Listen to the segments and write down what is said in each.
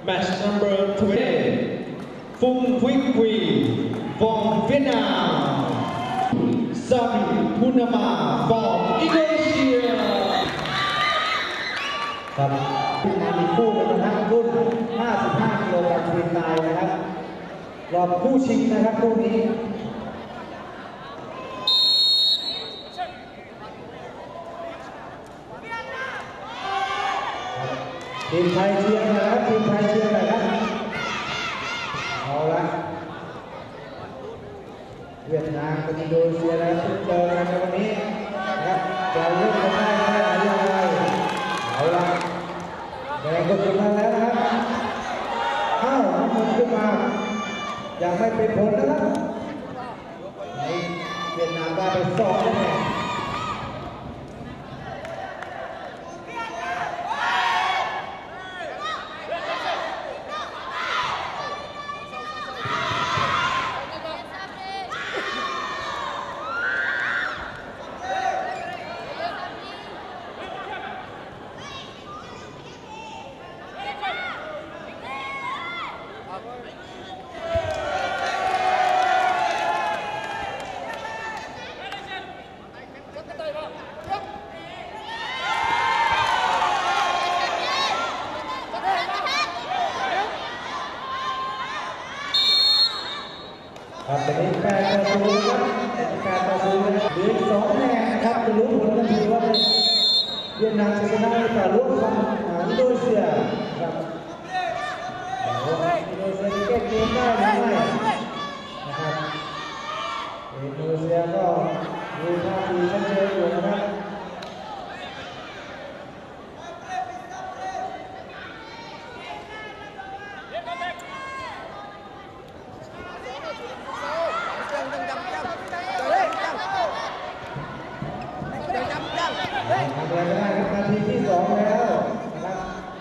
Match number 20, Phung Quýc Quỳ from Vietnam, Sabi Punama from Indonesia. ครับเวียดนามมีคู่กันนะครับรุ่น 55 กิโลกรัมฟรีสไตล์นะครับรอบคู่ชิงนะครับคู่นี้ทีมไทยเชียร์นะครับทีมไทยเชียร์นะครับเอาละเวียดนามกับอินโดนีเซียนะครับเจอกันในวันนี้นะครับจะเล่นกันได้ไหมอย่างไรเอาละแดงก็ขึ้นมาแล้วนะครับอ้าวน้ำมันขึ้นมายังไม่เป็นผลนะครับเวียดนามได้ไป2 คะแนนครับตอนนี้8-0ครับ8-0นะครับเหลืออีก2 คะแนนนะครับจะรู้ผลทันทีว่าเวียดนามจะชนะหรือเปล่าร่วมกับอินโดนีเซียครับอินโดนีเซียจะแก้เกมได้หรือไม่นะครับอินโดนีเซียก็ดูท่าทีชัดเจนอยู่นะครับทำอะไรไม่ได้ครับนาทีที่2แล้วนะครับ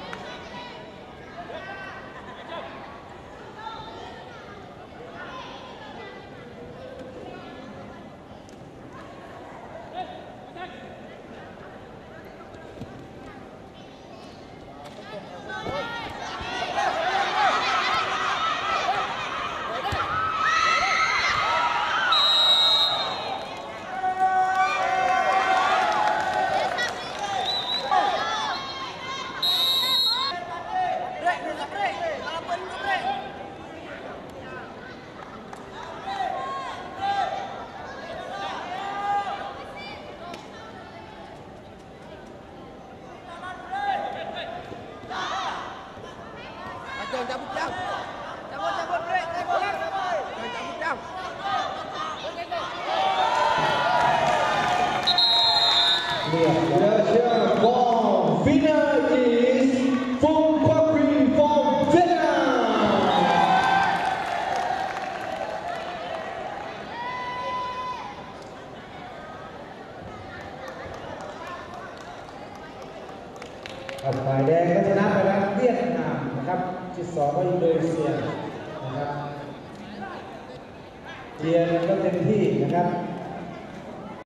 The ball winner is Phung Quýc Quỳ from Vietnam. ฝ่ายแดงก็ชนะไปแล้วเวียดนามนะครับที่2ก็อินโดนีเซียนะครับเชียร์ก็เต็มที่นะครับ